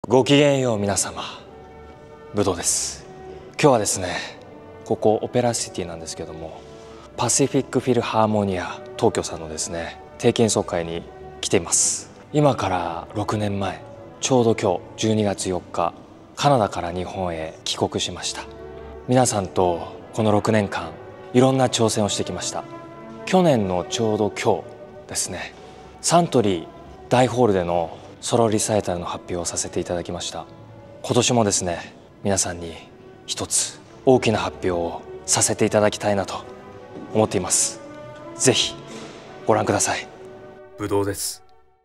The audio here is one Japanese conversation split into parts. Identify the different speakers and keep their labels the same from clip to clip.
Speaker 1: ごきげんよう皆様、ぶどうです。今日はですね、ここオペラシティなんですけども、パシフィックフィルハーモニア東京さんのですね定期演奏会に来ています。今から6年前、ちょうど今日12月4日カナダから日本へ帰国しました。皆さんとこの6年間いろんな挑戦をしてきました。去年のちょうど今日ですね、サントリー大ホールでのソロリサイタルの発表をさせていただきました。今年もですね、皆さんに一つ大きな発表をさせていただきたいなと思っています。ぜひご覧ください。ぶどうです。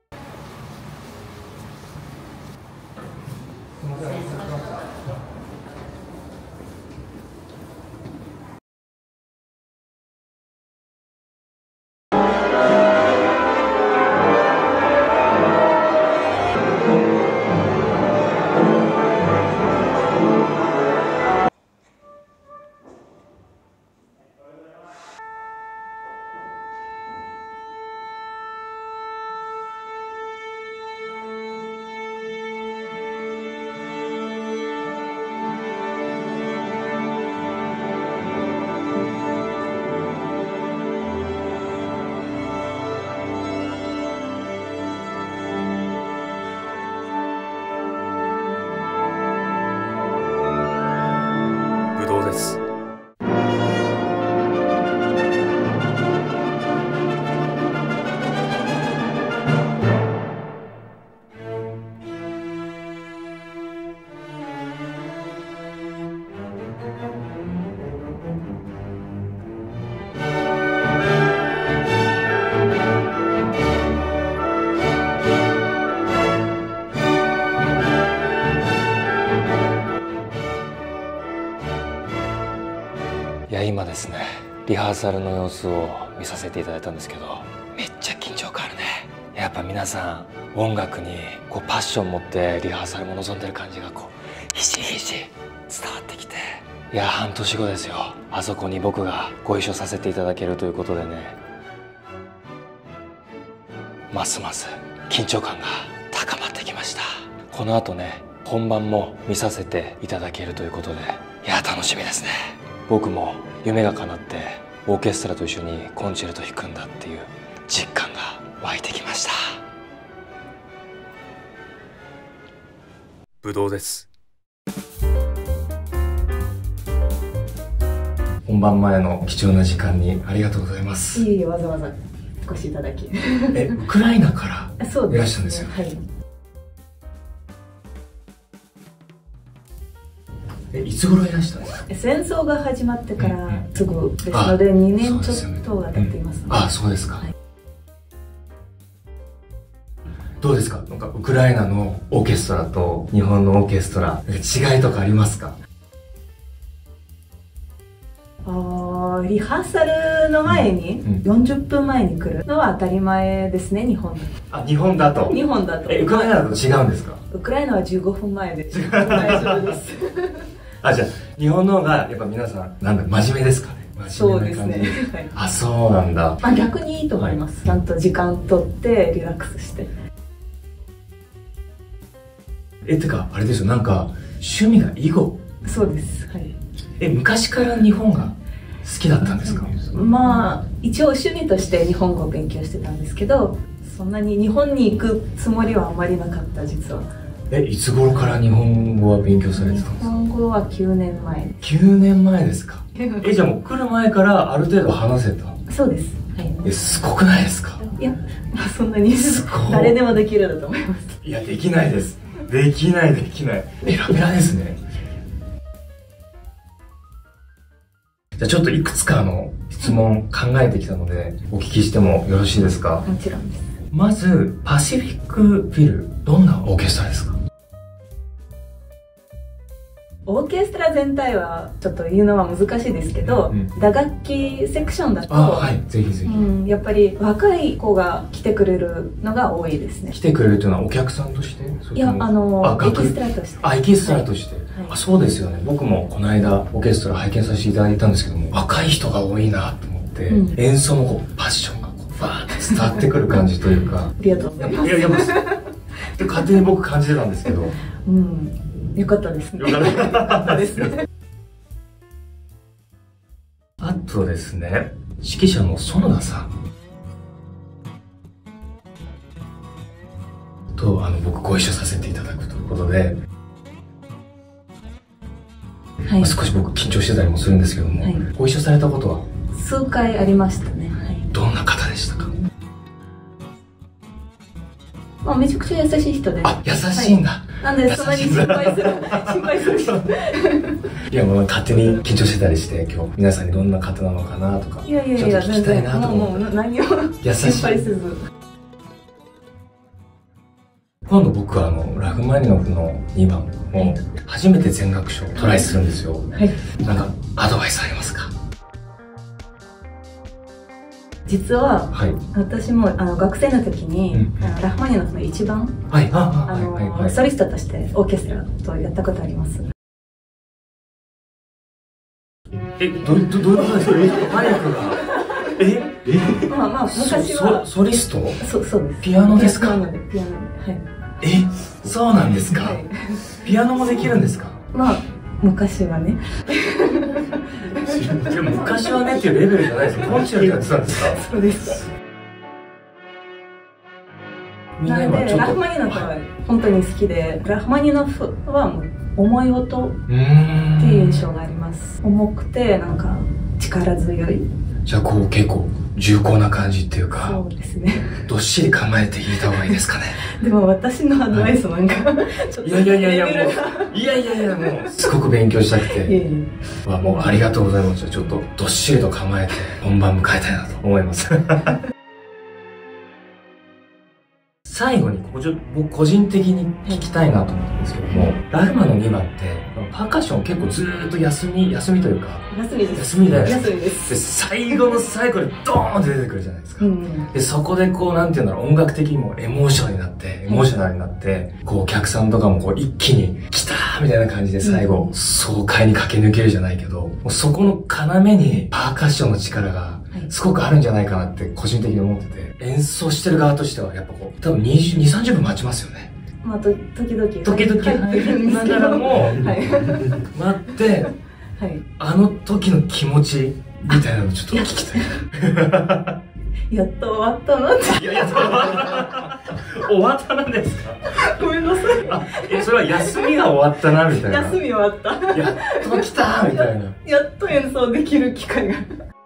Speaker 1: いや、今ですね、リハーサルの様子を見させていただいたんですけど、めっちゃ緊張感あるね。やっぱ皆さん音楽にこうパッション持ってリハーサルも望んでる感じがこうひしひし伝わってきて、いや、半年後ですよ、あそこに僕がご一緒させていただけるということでね、ますます緊張感が高まってきました。この後ね、本番も見させていただけるということで、いや、楽しみですね。僕も夢が叶ってオーケストラと一緒にコンチェルト弾くんだっていう実感が湧いてきました。ぶどうです。本番前の貴重な時間にありがとうございます。
Speaker 2: いえいえ、わざわざお越しいただき。
Speaker 1: ウクライナからいらっしゃるんですよ。
Speaker 2: はい。
Speaker 1: いつ頃いらしたんですか？
Speaker 2: 戦争が始まってからすぐですので、2年ちょっとが経っています。
Speaker 1: あ、そうですか。はい、どうですか？なんかウクライナのオーケストラと日本のオーケストラ、違いとかありますか？
Speaker 2: リハーサルの前に40分前に来るのは当たり前ですね、日本だと。
Speaker 1: あ、日本だと。
Speaker 2: 日本だと。
Speaker 1: ウクライナだと違うんですか？
Speaker 2: ウクライナは15分前で大丈夫です。
Speaker 1: あ、じゃあ日本の方がやっぱ皆さん真面目ですかね？
Speaker 2: そうですね。はい、
Speaker 1: あ、そうなんだ。
Speaker 2: まあ逆にいいと思います。ちゃんと時間取ってリラックスして。
Speaker 1: てかあれですよ、なんか趣味が囲碁。
Speaker 2: そうです。はい。
Speaker 1: 昔から日本が好きだったんですか？
Speaker 2: まあ一応趣味として日本語を勉強してたんですけど、そんなに日本に行くつもりはあまりなかった、実は。
Speaker 1: いつ頃から日本語は勉強されてたんですか？
Speaker 2: 日本語は9年前。
Speaker 1: 9年前ですか？じゃあもう来る前からある程度話せた？
Speaker 2: そうです。はい。
Speaker 1: すごくないですか？
Speaker 2: いや、まあそんなに誰でもできるだと思います。
Speaker 1: いや、できないです。できない。ペラペラですね。じゃあちょっといくつか質問考えてきたのでお聞きしてもよろしいですか？
Speaker 2: もちろんです。
Speaker 1: まずパシフィックフィル、どんなオーケストラですか？
Speaker 2: オーケストラ全体はちょっと言うのは難しいですけど、打楽器セクションだと、
Speaker 1: はい、ぜひぜ
Speaker 2: ひ、やっぱり若い子が来てくれるのが多いですね。
Speaker 1: 来てくれるというのはお客さんとして？
Speaker 2: いや、エキストラとして。
Speaker 1: エキストラとして。そうですよね。僕もこの間オーケストラ拝見させていただいたんですけども、若い人が多いなと思って、演奏のパッションがバーって伝わってくる感じというか。
Speaker 2: ありがとうございます。
Speaker 1: って勝手に僕感じてたんですけど、
Speaker 2: うん、よかったですね。
Speaker 1: よかったですね。あとですね、指揮者の園田さんと僕ご一緒させていただくということで、はい、少し僕緊張してたりもするんですけども、はい、ご一緒されたことは
Speaker 2: 数回ありましたね。はい、
Speaker 1: どんな方でしたか？
Speaker 2: まあ、めちゃくちゃ優しい人で。
Speaker 1: あ、優しいんだ。はい、
Speaker 2: なんでそんなに心配する人。
Speaker 1: いや、もう勝手に緊張してたりして、今日皆さんにどんな方なのかなとか、
Speaker 2: いやいやいや、
Speaker 1: ちょっと聞きたいなと思って。
Speaker 2: もう何を心配せず。
Speaker 1: 今度僕はラフマニノフの2番を初めて全楽章トライするんですよ。はい。なんかアドバイスありますか？
Speaker 2: 実は、はい、私も学生の時に、ラフマニノフの1番、はい、ソリストとしてオーケストラとやったことあります。
Speaker 1: どういうことですか？ちょっとパニックが。
Speaker 2: まあ昔は
Speaker 1: ソリスト？
Speaker 2: そうです。
Speaker 1: ピアノですか？
Speaker 2: ピアノで、はい。
Speaker 1: そうなんですか？はい、ピアノもできるんですか？
Speaker 2: まあ昔はね。
Speaker 1: 昔はねっていうレベルじゃないですよ。コンチェルトやってたんですか？
Speaker 2: そうです。なのでラフマニノフは本当に好きで、ラフマニノフはもう重い音っていう印象があります。重くてなんか力強い。
Speaker 1: じゃあ結構重厚な感じっていうか、
Speaker 2: そうですね。
Speaker 1: どっしり構えて弾いた方がいいですかね。
Speaker 2: でも私のアドバイスなんか、ちょっと
Speaker 1: いやもうすごく勉強したくて、もうありがとうございます。ちょっとどっしりと構えて本番迎えたいなと思います。最後に僕個人的に聞きたいなと思ったんですけども、ラフマの2番ってパーカッション結構ずーっと休みというか、休みだよね。
Speaker 2: 休みです。
Speaker 1: で最後の最後でドーンって出てくるじゃないですか。でそこでなんていうんだろう、音楽的にもエモーショナルになって、お客さんとかも一気に来たーみたいな感じで最後、爽快に駆け抜けるじゃないけど、もうそこの要にパーカッションの力がすごくあるんじゃないかなって個人的に思ってて、演奏してる側としてはやっぱ多分20、30分待ちますよね。
Speaker 2: まあ時々
Speaker 1: 入りながらも待って、あの時の気持ちみたいなのちょっと聞きたい。
Speaker 2: やっと終わったなって。
Speaker 1: いや終わったなんですか？
Speaker 2: ごめんなさい。
Speaker 1: それは休みが終わったなみたいな。
Speaker 2: 休み終わった。
Speaker 1: やっと来たみたいな。
Speaker 2: やっと演奏できる機会が。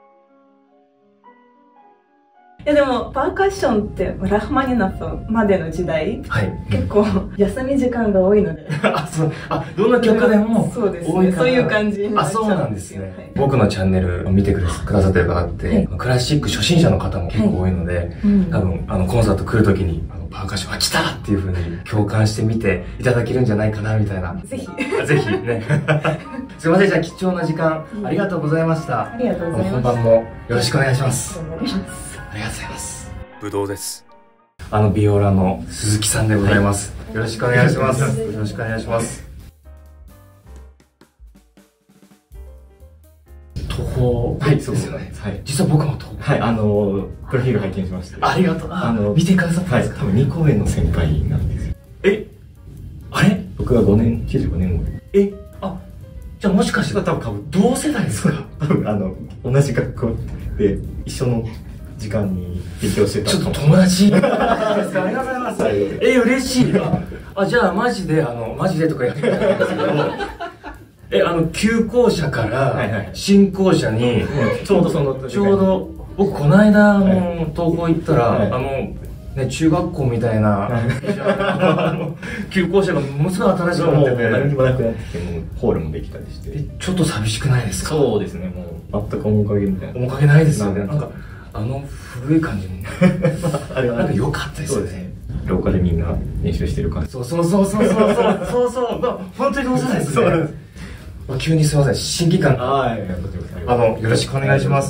Speaker 2: いやでもパーカッションってラフマニノフまでの時代、結構休み時間が多いので、
Speaker 1: どんな曲でも
Speaker 2: そうですね、そういう感じになっちゃ
Speaker 1: そうなんですね。僕のチャンネルを見てくださってる方って、クラシック初心者の方も結構多いので、多分コンサート来るときにパーカッション来たっていう風に共感してみていただけるんじゃないかなみたいな。
Speaker 2: ぜひ
Speaker 1: ね。すいません、じゃあ貴重な時間ありがとうございました。
Speaker 2: ありがとうございます。
Speaker 1: 本番もよろしくお願いします。
Speaker 2: 頑張ります。
Speaker 1: ありがとうございます。ぶどうです。ビオラの鈴木さんでございます。よろしくお願いします。よろしくお願いします。徒歩、そうですよね。実は僕も徒歩。
Speaker 3: プロフィール拝見しました。
Speaker 1: ありがとう。見てくださったんですか？
Speaker 3: 多分2公演の先輩なんですよ。
Speaker 1: あれ？
Speaker 3: 僕が95年頃。
Speaker 1: じゃあもしかして多分同世代ですか？
Speaker 3: 多分同じ学校で一緒の時間に勉強してた。
Speaker 1: ちょっと友達ありがとうございます。嬉しい。じゃあマジでとかやってたんですけど、旧校舎から新校舎に
Speaker 3: ちょうど
Speaker 1: 僕この間東宝行ったら中学校みたいな旧校舎がものすごい新しくなってて、
Speaker 3: 何にもなくなってきて、もうホールもできたりして、
Speaker 1: ちょっと寂しくないですか？
Speaker 3: そうですね、もう全く面影みたいな。
Speaker 1: 面影ないですよね。なんか古い感じも
Speaker 3: あれは
Speaker 1: なんか良かったですよね。
Speaker 3: 廊下でみんな練習してる感じ。
Speaker 1: そう本当に同世代ですね。急にすいません、審議官。よろしくお願いします。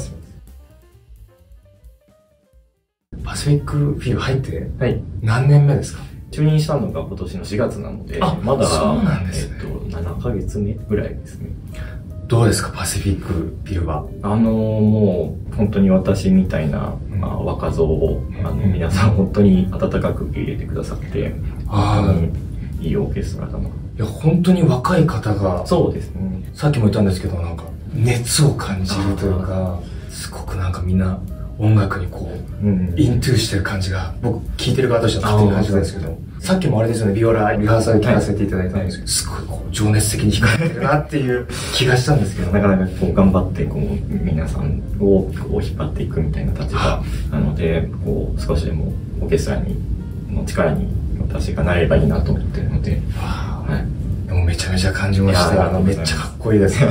Speaker 1: パシフィックフィル入って何年目ですか？
Speaker 3: 就任したのが今年の4月なので、まだ
Speaker 1: そうなんですね。
Speaker 3: 7ヶ月目ぐらいですね。
Speaker 1: どうですか、パシフィックフィルは？
Speaker 3: もう本当に私みたいな、若造を皆さん本当に温かく受け入れてくださって、 本当にいいオーケストラだな。い
Speaker 1: や本当に若い方が、
Speaker 3: そうですね、
Speaker 1: さっきも言ったんですけど、なんか熱を感じるというか、すごくなんかみんな音楽にこう、イントゥーしてる感じが、僕聴いてる側としては勝手に感じたんですけど、さっきもあれですよね、ビオラリハーサル聴かせていただいたんですけど、すごいこう情熱的に弾かれてるなっていう気がしたんですけど、
Speaker 3: なかなかこう頑張ってこう皆さんをこう引っ張っていくみたいな立場なので、こう少しでもオーケストラの力に私がなればいいなと思ってるので、
Speaker 1: はい、でもめちゃめちゃ感じました。めっちゃかっこいいです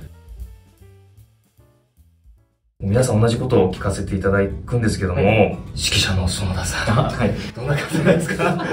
Speaker 1: 皆さん同じことを聞かせていただくんですけども、指揮者の園田さん、はい、どんな方なんですか？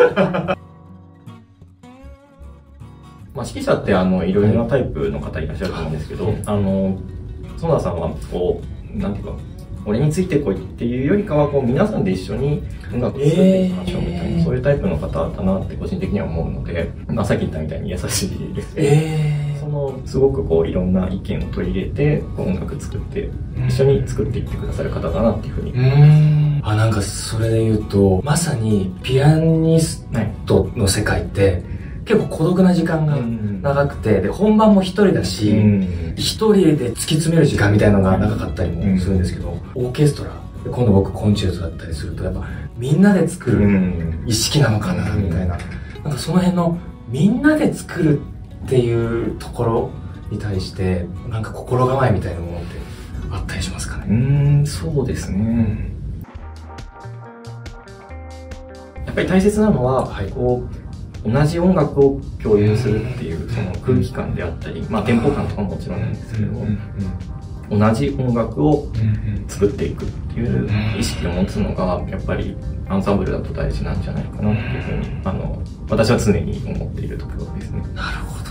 Speaker 3: まあ指揮者っていろいろなタイプの方いらっしゃると思うんですけど、園田さんはこうなんていうか、俺についてこいっていうよりかはこう皆さんで一緒に音楽を作っていきましょうみたいな、そういうタイプの方だなって個人的には思うので、まあ、さっき言ったみたいに優しいですね。すごくこういろんな意見を取り入れてこう音楽作って一緒に作っていってくださる方だなっていうふうに。
Speaker 1: なんかそれで言うと、まさにピアニストの世界って結構孤独な時間が長くて、で本番も一人だし、一人で突き詰める時間みたいなのが長かったりもするんですけど、オーケストラで今度僕コンチェルトだったりすると、やっぱみんなで作る意識なのかなみたいな、なんかその辺のみんなで作るっていうところに対してなんか心構えみたいなものってあったりしますかね？
Speaker 3: そうですね、やっぱり大切なのは、こう同じ音楽を共有するっていうその空気感であったり、まあテンポ感とかももちろんなんですけども、同じ音楽を作っていくっていう意識を持つのがやっぱりアンサンブルだと大事なんじゃないかなっていうふうに私は常に思っているところですね。
Speaker 1: なるほど。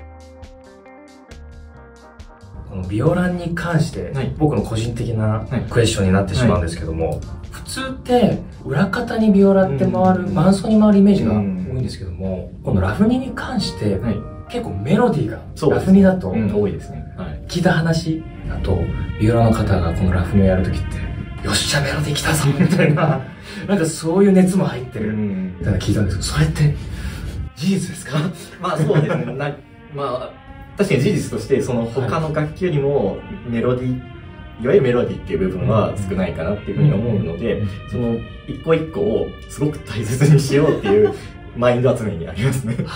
Speaker 1: このビオランに関して、僕の個人的なクエスチョンになってしまうんですけども、普通って裏方にビオラって回る、伴奏に回るイメージが多いんですけども、このラフニに関して、結構メロディーがラフニだと
Speaker 3: 多いですね。
Speaker 1: 聞いた話だと、ビオラの方がこのラフニをやるときって、よっしゃメロディー来たぞみたいな、なんかそういう熱も入ってるみたいな聞いたんですけど、それって事実ですか？
Speaker 3: まあそうですね。まあ確かに事実としてその他の楽器よりもメロディー、いわゆるメロディーっていう部分は少ないかなっていうふうに思うので、その一個一個をすごく大切にしようっていうマインドは常にありますね。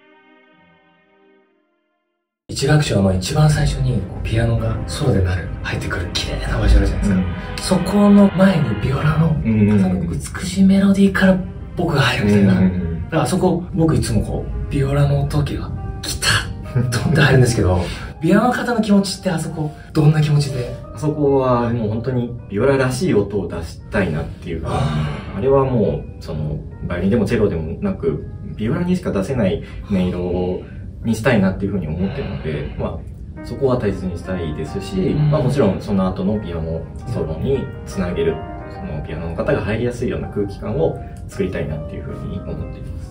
Speaker 1: 一楽章の一番最初にピアノがソロで入ってくる綺麗な場所あるじゃないですか。そこの前にビオラの美しいメロディーから僕が入るみたいな。だからあそこ僕いつもこうビオラの時が来たドンって入るんですけど、ビオラの方の気持ちってあそこどんな気持ちで？
Speaker 3: あそこはもう本当にビオラらしい音を出したいなっていうか、あれはもうそのバイオリンでもチェロでもなくビオラにしか出せない音色にしたいなっていうふうに思ってるので、まあそこは大切にしたいですし、まあもちろんその後のピアノソロにつなげる、そのピアノの方が入りやすいような空気感を作りたいなっていうふうに思っています。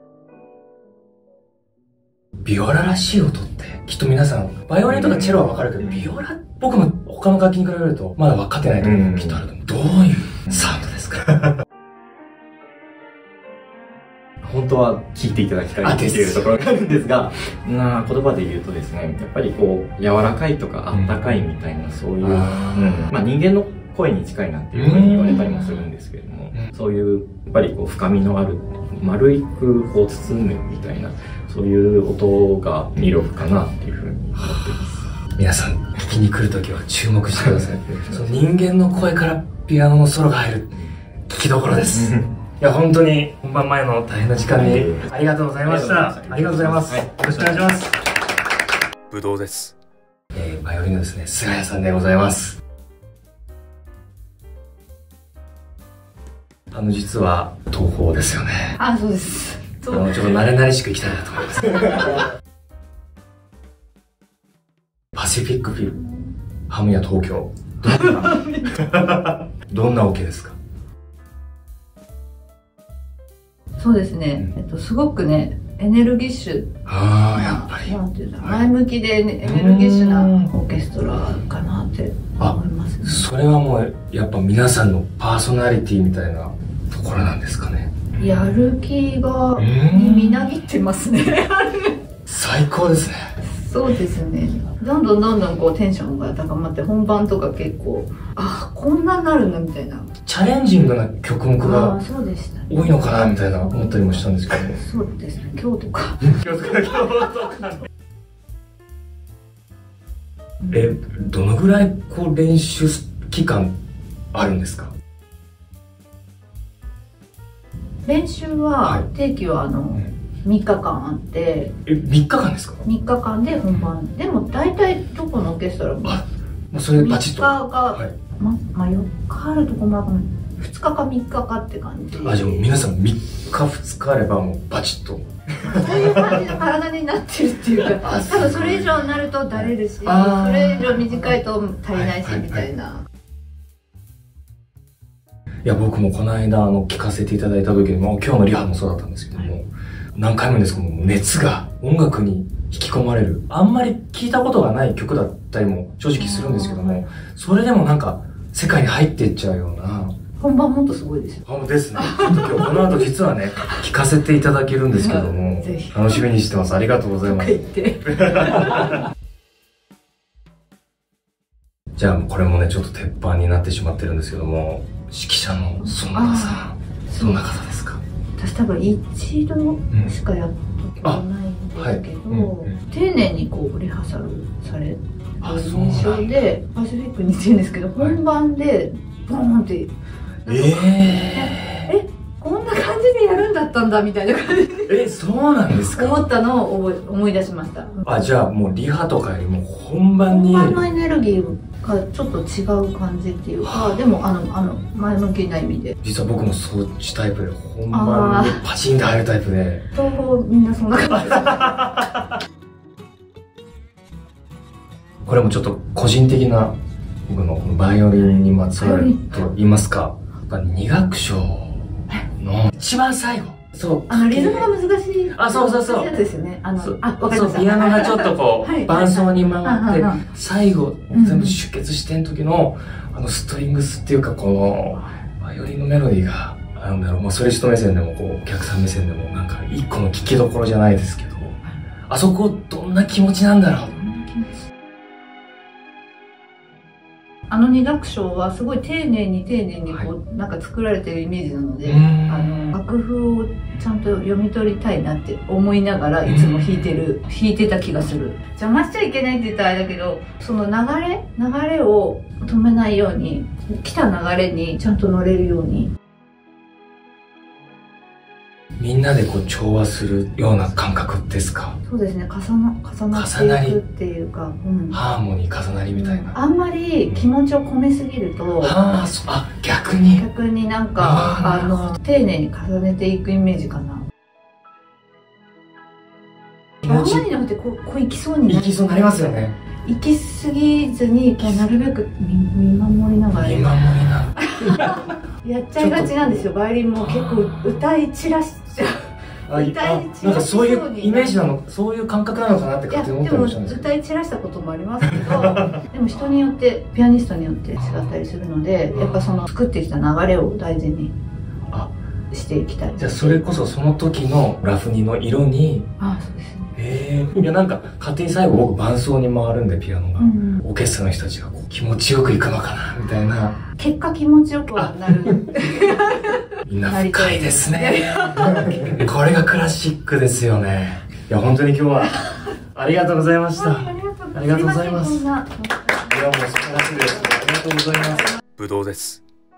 Speaker 1: ビオラらしい音ってきっと皆さんバイオリンとかチェロは分かるけど、ビオラ僕も他の楽器に比べるとまだ分かってないところがきっとあると思う。どういうサウンドですか？
Speaker 3: 本当は聞いていただきたいっていうところがあるんですが、言葉で言うとですね、やっぱりこう柔らかいとかあったかいみたいな、そういう、まあ人間の声に近いなんていうふうに言われたりもするんですけれども、そういうやっぱりこう深みのある丸い空を包むみたいな、そういう音が魅力かなっていうふうに思っています。
Speaker 1: 皆さん聞きに来るときは注目してください。その人間の声からピアノのソロが入る聞きどころです。いや本当に本番前の大変な時間にありがとうございました。ありがとうございます。よろしくお願いします。ぶどうです。バイオリンのですね、菅谷さんでございます。実は東宝ですよね。
Speaker 4: そうです。
Speaker 1: ちょっと慣れ慣れしくいきたいなと思います。パシフィックフィルハムや東京、どんなオケですか？
Speaker 4: そうですね、すごくねエネルギッシュ、
Speaker 1: やっぱり
Speaker 4: なんていうの、前向きで、ね、エネルギッシュなオーケストラかなって思います、ね。
Speaker 1: それはもうやっぱ皆さんのパーソナリティみたいなところなんですかね？
Speaker 4: やる気がにみなぎってますね。
Speaker 1: 最高ですね。
Speaker 4: そうですね。どんどんこうテンションが高まって、本番とか結構こんなになるんだみたいな。
Speaker 1: チャレンジングな曲目が
Speaker 4: そうでしたね。
Speaker 1: 多いのかなみたいな思ったりもしたんですけど。
Speaker 4: そうですね。今日とか。
Speaker 1: どのぐらいこう練習期間あるんですか？
Speaker 4: 練習は定期は3日間あって。
Speaker 1: 3日間ですか
Speaker 4: ？3日間で本番。でも大体どこのオーケストラも
Speaker 1: それでバチッと
Speaker 4: 3日が、4日あるとこもあるかも。2日か3日かって感じ。
Speaker 1: じゃあもう皆さん3日2日あればもうバチッと
Speaker 4: そういう感じの体になってるっていうか、多分それ以上になるとだれるし、それ以上短いと足りないしみたいな。
Speaker 1: いや、僕もこの間聞かせていただいた時にも、今日のリハもそうだったんですけども、何回もですけども、熱が音楽に引き込まれる。あんまり聞いたことがない曲だったりも正直するんですけども、それでもなんか世界に入っていっちゃうような。
Speaker 4: 本番もっとすごいですよ。
Speaker 1: ですね。今日この後実はね、聞かせていただけるんですけども、楽しみにしてます。ありがとうございます。じゃあこれもね、ちょっと鉄板になってしまってるんですけども、指揮者の園田さん、どんな方ですか？
Speaker 4: 私多分一度しかやったことないんですけど、丁寧にこうリハーサルされる印象で、パシフィックに似てるんですけど、本番でボーンって、こんな感じでやるんだったんだみたいな感じで
Speaker 1: そうなんですか？
Speaker 4: 思ったのを思い出しました。
Speaker 1: じゃあもうリハとかよりも本番に
Speaker 4: 本番のエネルギーがちょっと違う感じっていうか、でも前向きな意味で。
Speaker 1: 実は僕もそっちタイプで、本番にパチンと入るタイプで。
Speaker 4: 東方みんなそんな感じ。
Speaker 1: これもちょっと個人的な僕のバイオリンにまつわると言いますか、2楽章の一番最後、
Speaker 4: リズムが難しい
Speaker 1: そう
Speaker 4: やつですよね。わかりました。
Speaker 1: ピアノがちょっとこう伴奏に回って最後全部出血してん時のストリングスっていうか、このバイオリンのメロディーがソリスト目線でもお客さん目線でもなんか一個の聞きどころじゃないですけど、あそこどんな気持ちなんだろう。
Speaker 4: 2楽章はすごい丁寧にこうなんか作られてるイメージなので、楽譜をちゃんと読み取りたいなって思いながらいつも弾いてた気がする。邪魔しちゃいけないって言ったらあれだけど、その流れを止めないように、来た流れにちゃんと乗れるように。
Speaker 1: みんなでこう調和するような感覚ですか？
Speaker 4: そうですね、重なっていくっていうか、
Speaker 1: ハーモニー重なりみたいな。
Speaker 4: あんまり気持ちを込めすぎると、
Speaker 1: 逆に
Speaker 4: なんか丁寧に重ねていくイメージかな。あんまりのってこう行きそうに
Speaker 1: なりますよね。
Speaker 4: 行き過ぎずになるべく見守りながらやっちゃいがちなんですよ。バイオリンも結構歌い散らしちゃう。
Speaker 1: なんかそういうイメージなの、そういう感覚なのかなって勝手に思ってましたね。
Speaker 4: でも歌い散らしたこともありますけどでも人によって、ピアニストによって違ったりするので、やっぱその作ってきた流れを大事にしていきたい。
Speaker 1: じゃあそれこそその時のラフニの色に。
Speaker 4: そうですね。
Speaker 1: いや、なんか勝手に最後僕伴奏に回るんで、ピアノが、オーケストラの人たちがこう気持ちよくいくのかなみたいな。
Speaker 4: 結果気持ちよくなる
Speaker 1: みんな深いですね。これがクラシックですよね。いや、本当に今日はありがとうございました。ありがとうございます。いや、もう素晴らしいです。ありがとうございます。ぶどうです。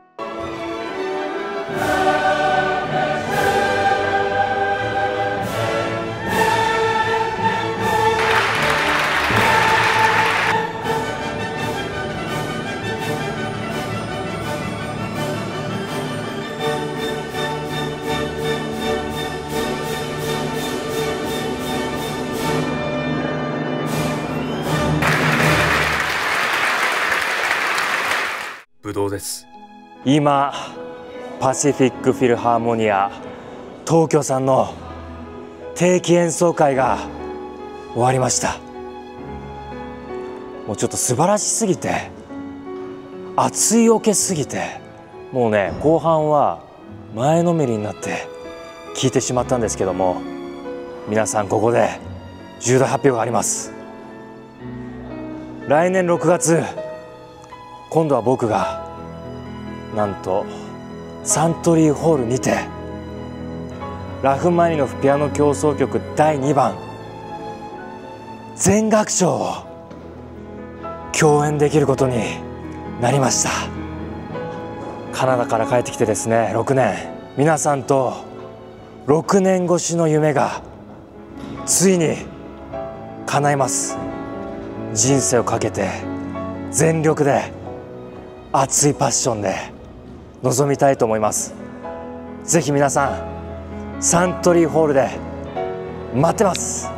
Speaker 1: ぶどうです。今パシフィックフィルハーモニア東京さんの定期演奏会が終わりました。もうちょっと素晴らしすぎて、熱いオケすぎて、もうね、後半は前のめりになって聞いてしまったんですけども、皆さんここで重大発表があります。来年6月、今度は僕がなんとサントリーホールにてラフマニノフピアノ協奏曲第2番全楽章を共演できることになりました。カナダから帰ってきてですね、6年、皆さんと6年越しの夢がついに叶います。人生をかけて全力で熱いパッションで臨みたいと思います。ぜひ皆さんサントリーホールで待ってます。